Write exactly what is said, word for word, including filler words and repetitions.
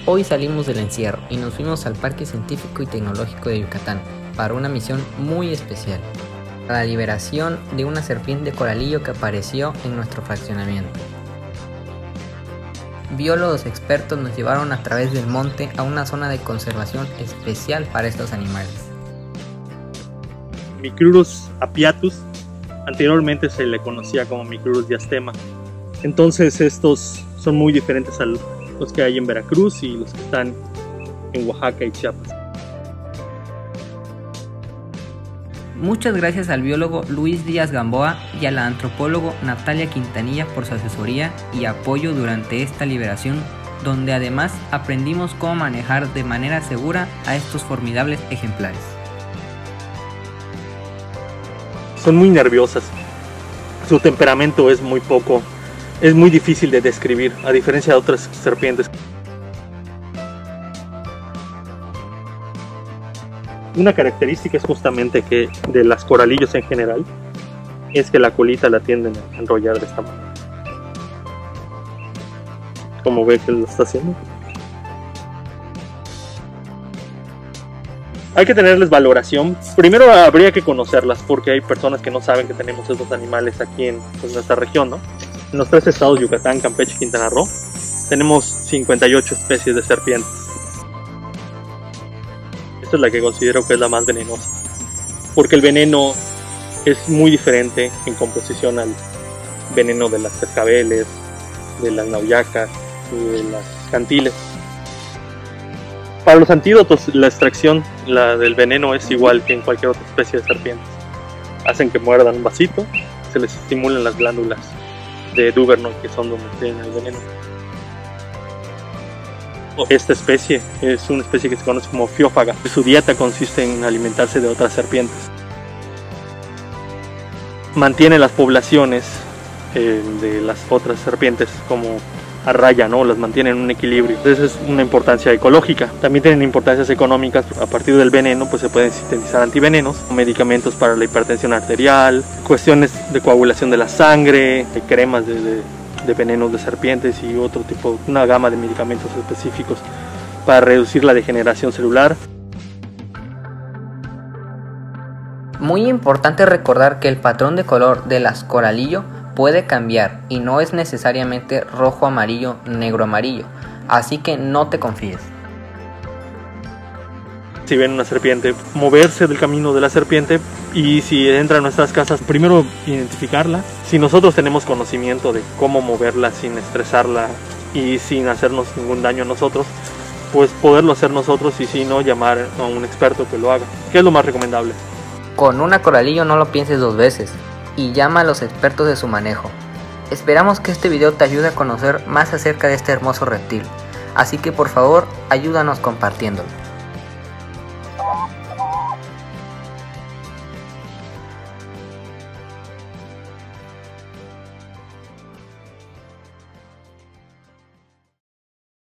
Hoy salimos del encierro y nos fuimos al Parque Científico y Tecnológico de Yucatán para una misión muy especial, la liberación de una serpiente coralillo que apareció en nuestro fraccionamiento. Biólogos expertos nos llevaron a través del monte a una zona de conservación especial para estos animales. Micrurus apiatus, anteriormente se le conocía como Micrurus diastema. Entonces estos son muy diferentes a los que hay en Veracruz y los que están en Oaxaca y Chiapas. Muchas gracias al biólogo Luis Díaz Gamboa y a la antropólogo Natalia Quintanilla por su asesoría y apoyo durante esta liberación, donde además aprendimos cómo manejar de manera segura a estos formidables ejemplares. Son muy nerviosas, su temperamento es muy poco, es muy difícil de describir, a diferencia de otras serpientes. Una característica es justamente que de las coralillos en general, es que la colita la tienden a enrollar de esta manera. Como ve que lo está haciendo. Hay que tenerles valoración. Primero habría que conocerlas porque hay personas que no saben que tenemos estos animales aquí en pues, nuestra región, ¿no? En los tres estados, Yucatán, Campeche y Quintana Roo, tenemos cincuenta y ocho especies de serpientes. Esta es la que considero que es la más venenosa, porque el veneno es muy diferente en composición al veneno de las cascabeles, de las nauyacas y de las cantiles. Para los antídotos, la extracción la del veneno es igual que en cualquier otra especie de serpientes. Hacen que muerdan un vasito, se les estimulan las glándulas de Duvernay, que son donde tienen el veneno. Esta especie es una especie que se conoce como fiófaga. Su dieta consiste en alimentarse de otras serpientes. Mantiene las poblaciones eh, de las otras serpientes como a raya, ¿no? Las mantienen en un equilibrio. Entonces es una importancia ecológica. También tienen importancias económicas. A partir del veneno pues se pueden sintetizar antivenenos, medicamentos para la hipertensión arterial, cuestiones de coagulación de la sangre, de cremas de, de, de venenos de serpientes y otro tipo, una gama de medicamentos específicos para reducir la degeneración celular. Muy importante recordar que el patrón de color de las coralillo puede cambiar y no es necesariamente rojo amarillo, negro amarillo, así que no te confíes. Si ven una serpiente, moverse del camino de la serpiente, y si entra a nuestras casas, primero identificarla. Si nosotros tenemos conocimiento de cómo moverla sin estresarla y sin hacernos ningún daño a nosotros, pues poderlo hacer nosotros, y si no, llamar a un experto que lo haga, que es lo más recomendable. Con una coralillo no lo pienses dos veces y llama a los expertos de su manejo. Esperamos que este video te ayude a conocer más acerca de este hermoso reptil, así que por favor ayúdanos compartiéndolo.